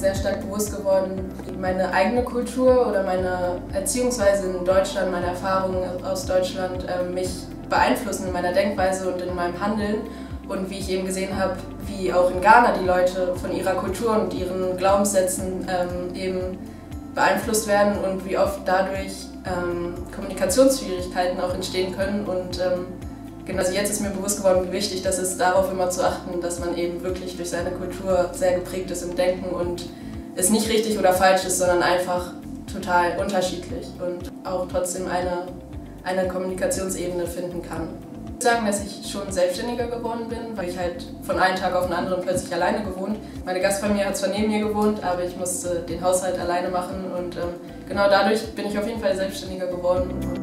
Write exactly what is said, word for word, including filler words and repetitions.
sehr stark bewusst geworden, wie meine eigene Kultur oder meine Erziehungsweise in Deutschland, meine Erfahrungen aus Deutschland ähm, mich beeinflussen in meiner Denkweise und in meinem Handeln. Und wie ich eben gesehen habe, wie auch in Ghana die Leute von ihrer Kultur und ihren Glaubenssätzen ähm, eben beeinflusst werden und wie oft dadurch ähm, Kommunikationsschwierigkeiten auch entstehen können. Und ähm, genau, also jetzt ist mir bewusst geworden, wie wichtig das ist, darauf immer zu achten, dass man eben wirklich durch seine Kultur sehr geprägt ist im Denken und es nicht richtig oder falsch ist, sondern einfach total unterschiedlich und auch trotzdem eine, eine Kommunikationsebene finden kann. Ich würde sagen, dass ich schon selbstständiger geworden bin, weil ich halt von einem Tag auf den anderen plötzlich alleine gewohnt. Meine Gastfamilie hat zwar neben mir gewohnt, aber ich musste den Haushalt alleine machen und ähm, genau dadurch bin ich auf jeden Fall selbstständiger geworden.